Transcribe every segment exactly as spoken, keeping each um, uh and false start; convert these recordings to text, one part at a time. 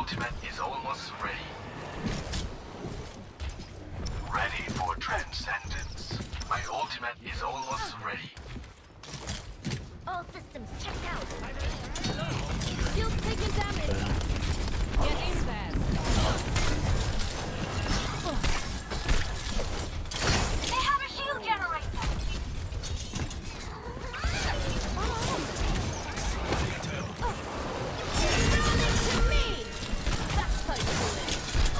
ultimate is almost ready. Ready for transcendence. My ultimate is almost ready. All systems checked out. Shield taking damage. Get in there. They have a shield generator. Running to me. That's how you do it.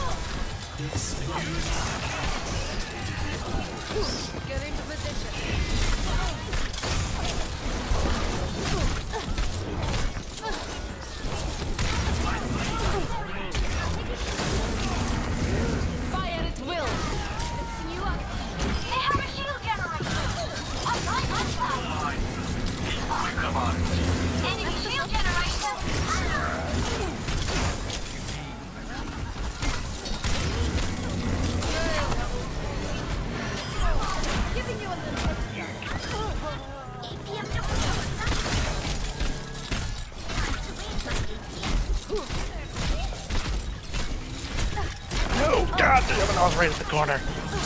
Get into position. Fire at will. Lifting you up. They have a shield generator. Online, online. Come on. Enemy shield generator. Giving you a little extra. A P M No, God damn it, I was right at the corner.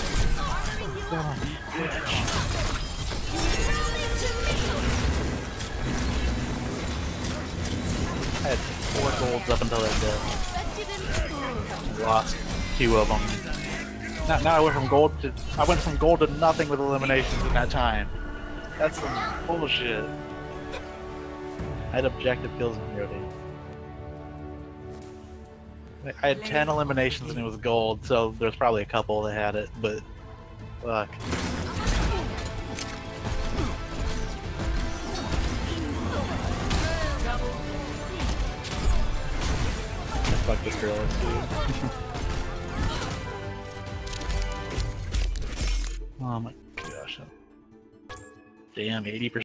I had four golds up until that death. Lost two of them. Now, now I went from gold to I went from gold to nothing with eliminations in that time. That's some bullshit. I had objective kills in hero days. I had ten eliminations and it was gold, so there's probably a couple that had it, but fuck. Fuck this girl, dude. Oh my gosh. Damn, eighty percent.